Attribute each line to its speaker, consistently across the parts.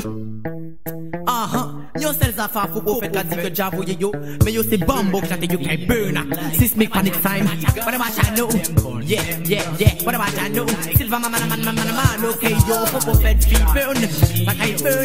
Speaker 1: Yo sells a far for open cause you job with yo. Me you see bumbo that you can burn. Sismic panic time. What about I know? Yeah. What about I know? Silver man, okay yo. Popo fed feet burn. That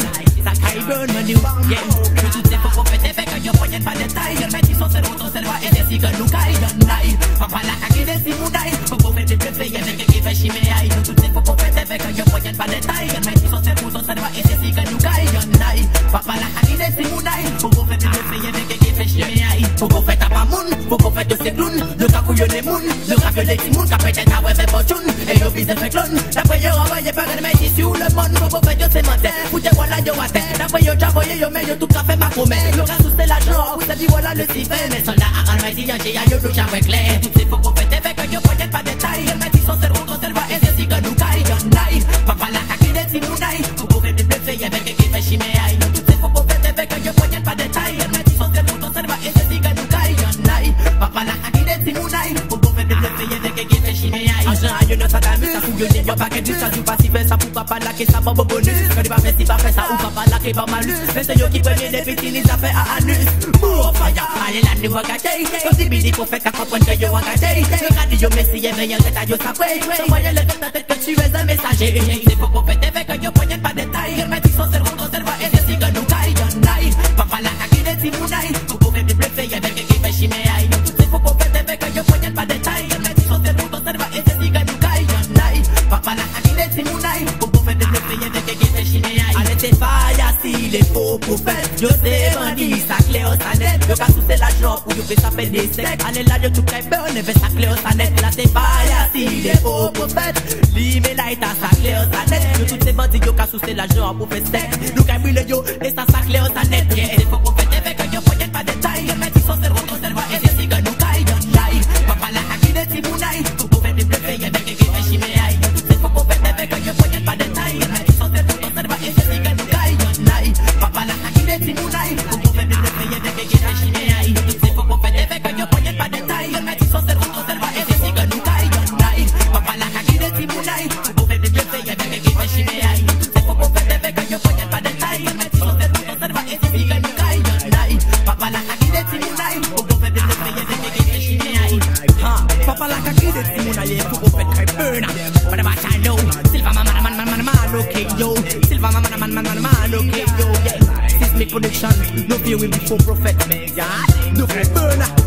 Speaker 1: I burn when you yeah. Je tout c'est pour faire des que yo poignet pas de taille. Je mets son cerveau et des si que nous caille donne. Papa la caque des si moudaille. Popo fait des plaies avec qui fait chimer aïe. Tout c'est pour faire des que yo poignet pas de taille. Je mets son cerveau et des si que nous caille donne. Papa la caque des si moudaille. Popo fait des plaies avec qui fait chimer aïe. Popo fait ta pamoun. Popo fait de ses clowns. Le cacou yo les moun. Le cacou les timouns. Qu'a peut-être à web et fortune. Et yo bise fait clone. D'après yo envoyé par le mec ici où le monde. Popo fait de ses menteurs. Foutez voilà yo à terre. D'après yo j'envoyé yo mais yo tout café ma promesse. Le reste c'est l'argent. Vous avez dit voilà le civet. Mais soldats à Almighty j'ai yo tout j'avais clair. Tout c'est Popo fait des que yo poignet pas de taille. Le mec son cerveau et c'est si que nous caille. Papa la caque des timounaille. Popo fait des plaies avec qui fait chimer aïe. Tout c'est Popo fait des que yo poignet pas de taille. Le mec son cerveau et c'est si que nous caille. Papa la caque des timounaille. Popo fait des plaies avec qui fait chimer aïe. Agent yo ne s'attame ça fouille yo pas que du ça du pas si fait ça pour papa la que ça pas bonus. Quand il va faire si pas fait ça ou papa la que pas malus. Mais c'est yo qui premier des petits les a fait à anus. Oh fire. Allez la nouveau gâté. Comme si bidi pour faire qu'à comprendre que yo engagé. Le radio messie est meilleur que ta yo sapé. Voyez le ta tête que tu es un messager. C'est pour faire des que yo poignet pas de taille. Mais tu son cerveau et c'est si que nous caille. Papa la caque des timounaille. Pour faire des plaies avec qui fait chimer aïe. C'est pour faire des que yo poignet pas de taille. Mais tu son cerveau et c'est si que nous caille. Papa la caque des timounaille. Pour faire des plaies avec qui fait chimer aïe. Allez c'est fire si les faux prophètes. Yo c'est bandit ça clé au sanet. Yo ka sous c'est l'argent pour yo fait s'appelle des secs. Allez là yo tout très burn et fait ça clé au sanet. Là c'est fire si les faux prophètes. Li me light à ça clé au sanet. Yo tout c'est bandit yo ka sous c'est l'argent pour faire sexe. Nous ka brûler yo et ça clé au sanet. C'est pour prophète avec que yo poignet pas de taille. Mais tu son cerveau et c'est si que nous caille. Papa la caque des timounaille. Pour faire des plaies avec qui fait chimer aïe. C'est pour prophète avec que yo poignet pas de taille. Mais tu son cerveau et c'est si que nous caille. Papa la caque des timounaille. Pour faire des plaies avec qui fait chimer aïe. C'est pour prophète avec que yo poignet pas de taille. Mais tu son cerveau et c'est si que nous caille. Papa la caque des timounaille. Pour faire des plaies avec qui fait chimer aïe. C'est pour prophète avec que yo poignet pas de taille. Mais tu son cerveau et c'est si que nous caille. Papa la caque des timounaille. Pour faire des plaies avec qui fait chimer aïe. Papa la caque des timounaille. Pour faire très burn. What about I know? Silva man, okay yo. Silva man, okay yo. Sismic production. No fear we before prophet. No fear burn.